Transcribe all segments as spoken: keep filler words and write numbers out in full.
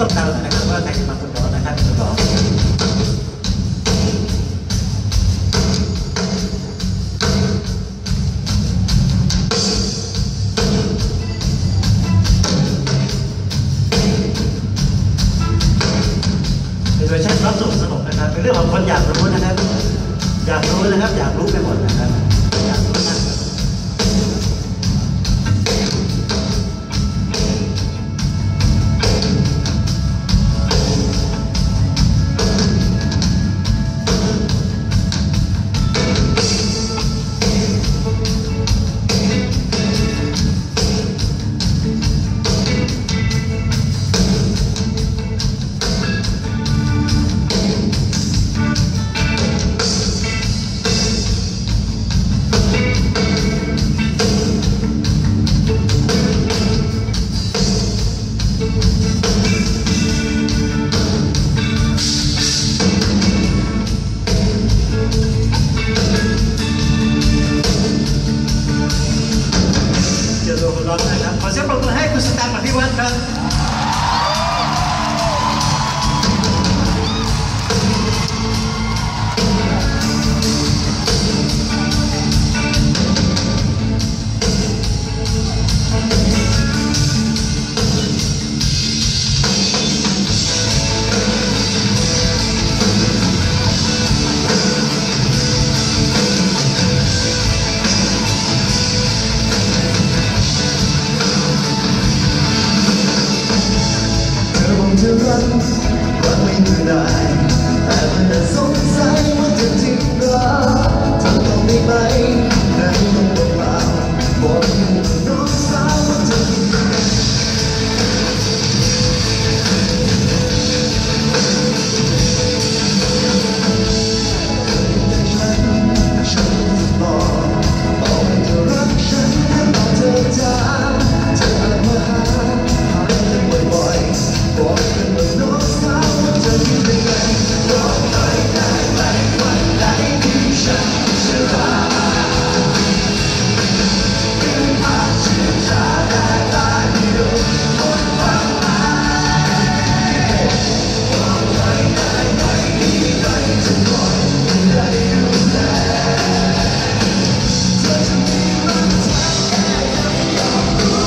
ต้องเดานะครับว่าใครจะมาคนร้องนะครับคนร้องเป็นเวอร์ชันรับส่งสนุกนะครับเป็นเรื่องของคนอยากรู้นะครับอยากรู้นะครับอยากรู้ไปหมดนะครับอยากรู้มากขอเสียงปรบมือให้คุณสแตมป์อภิวัตรครับจะรักรักไม่ได้แต่มันน่าสงสัยว่าจะจริงหรือเธอต้องได้ไหมนั้นต้องบอกเปล่าบอกน้องสาวว่าจะคิดยังไงฉันบอกบอกให้เธอรักฉันและบอกเธอจ้าเธออาจมาหาหากันบ่อยๆบอกกันว่าน้องสาวว่าจะคิดยังไงบอกหน่อยได้ไหมวันไหนที่ฉันจะรักคืออาจจะจะได้ตาเดียวคนฟังไหมบอกหน่อยได้ไหมดีใจจะคอยได้ดูแลเธอจะมีรักเธอแค่ยังยอมรู้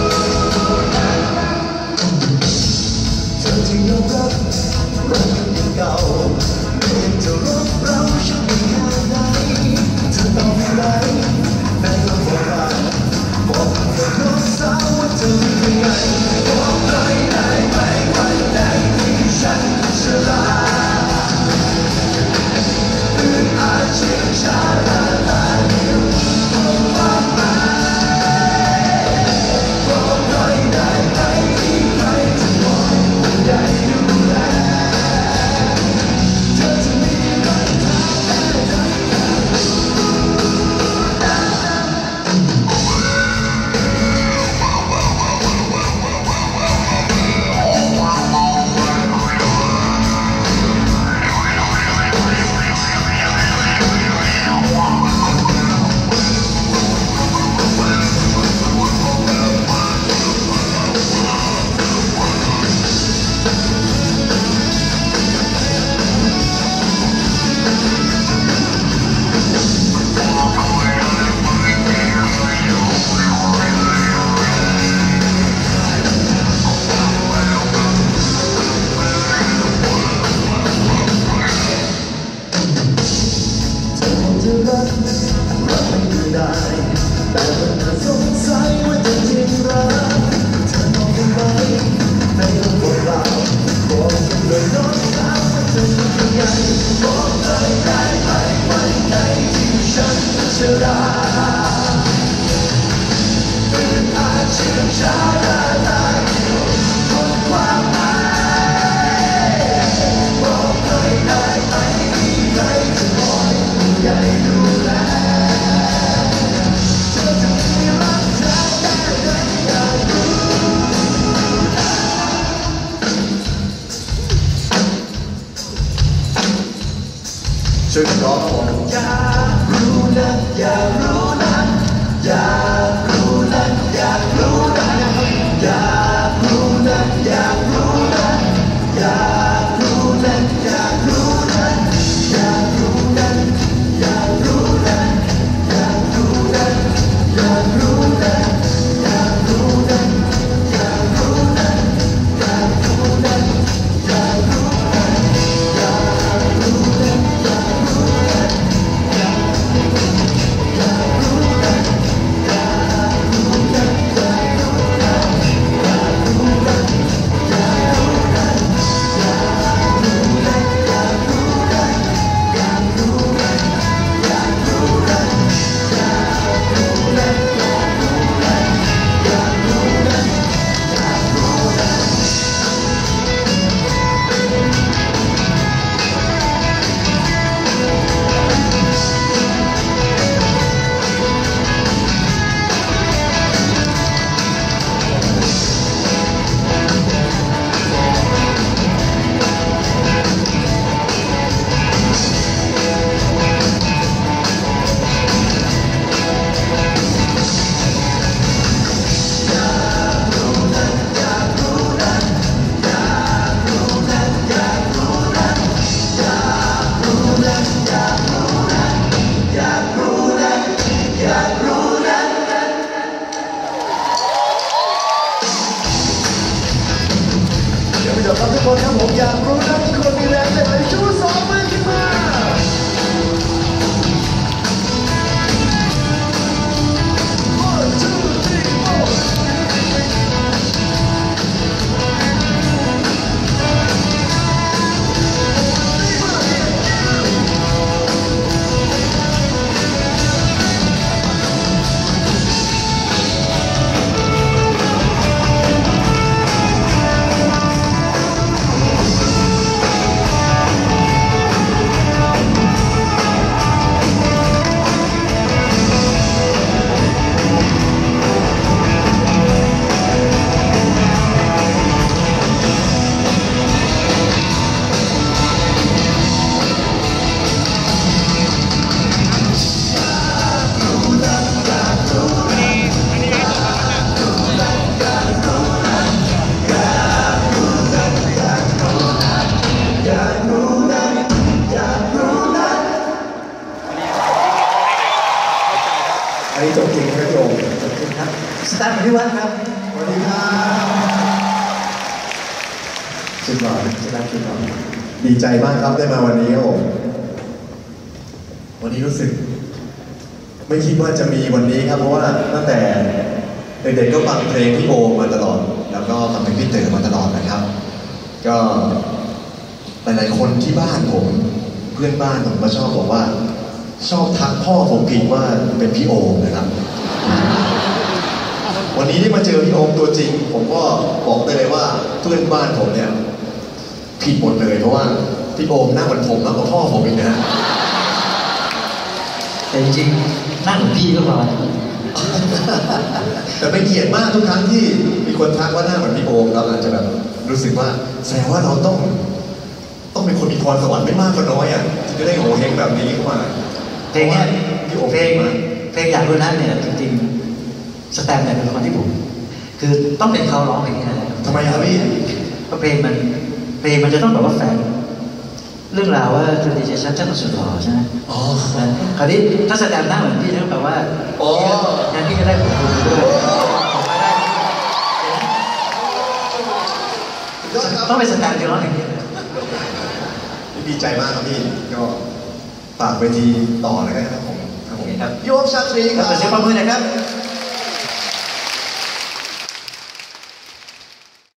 เธอจะยอมรับรักกันเก่าเมื่อจะรักเราฉันไม่แค่ไหนเธอต้องไม่ไหลในตัวของเราบอกกับน้องสาวว่าเธอเป็นยังไงบอกหน่อยได้ไหมวันไหนที่ฉันจะลาหรืออาจจะช้าและตาเดียวบอกว่าไม่บอกหน่อยได้ไหมที่ใครจะมองได้ดูแลเธอจะมีรักเธอแค่ไหนจะรักรักไม่ได้แต่มันน่าสงสัยว่าจะจริงหรือเธอต้องได้ไหมในตัวของเราบอกกันเลยน้องสาวว่าเธอเป็นยังไงบอกเลยได้ไหมวันไหนที่ฉันจะรักหรืออาจจะช้าและตาเดียวคนความหมายบอกเลยได้ไหมที่ใครจะคอยใหญ่ดูแลเธอจะมีรักเธอแค่ไหนอยากรู้ช่วยร้องอยากรู้นะอยากรู้นะอยากรู้นะอยากรู้นะอยากรู้นะอยากรู้นะครับทุกคนครับผมอยากรู้นะมีคนมีแรงได้ไหมชูสองมือขึ้นมาอันนี้จบจริงครับโยมจบจริงครับสตาร์ทที่วัดครับสวัสดีครับสุดหล่อสตาร์ทสุดหล่อดีใจมากครับได้มาวันนี้ครับผมวันนี้รู้สึกไม่คิดว่าจะมีวันนี้ครับเพราะว่าตั้งแต่เด็กๆก็ฟังเพลงพี่โอมาตลอดแล้วก็ฟังเพลงพี่เต๋อมาตลอดนะครับก็หลายๆคนที่บ้านผมเพื่อนบ้านผมก็ชอบบอกว่าชอบทักพ่อผมผิดว่าเป็นพี่โอมนะครับวันนี้ได้มาเจอพี่โอมตัวจริงผมก็บอกได้เลยว่าเพื่อนบ้านผมเนี่ยผิดหมดเลยเพราะว่าพี่โอมหน้าเหมือนผมแล้วก็พ่อผมอีกนะฮะแต่จริงๆหน้าเหมือนพี่ก็พอแต่เป็นเกียรติมากทุกครั้งที่มีคนทักว่าหน้าเหมือนพี่โอมเราอาจจะแบบรู้สึกว่าแสดงว่าเราต้องต้องเป็นคนมีพรสวรรค์ไม่มากก็น้อยอ่ะที่จะได้โหเฮงแบบนี้เข้ามาเพลงนี้เพลงเพลงอยากรู้นักเนี่ยจริงๆสแตมป์เนี่ยเป็นคนที่ผมคือต้องเป็นเขาร้องเพลงนี้นะทำไมครับพี่เพราะเพลงมันเพลงมันจะต้องแบบว่าแฝงเรื่องราวว่าคือดีเจชันเจ้าสุดหล่อใช่ไหมอ๋อคราวนี้ถ้าแสดงหน้าเหมือนพี่นั่นแปลว่าอ๋องั้นพี่ก็ได้ผลบุญด้วยต้องไปแสดงที่ร้องอย่างนี้ดีใจมากครับพี่ก็ฝากเวทีต่อเลยครับผมครับผมครับโยมชาตรีครับเสียงปรบมือหน่อยครับ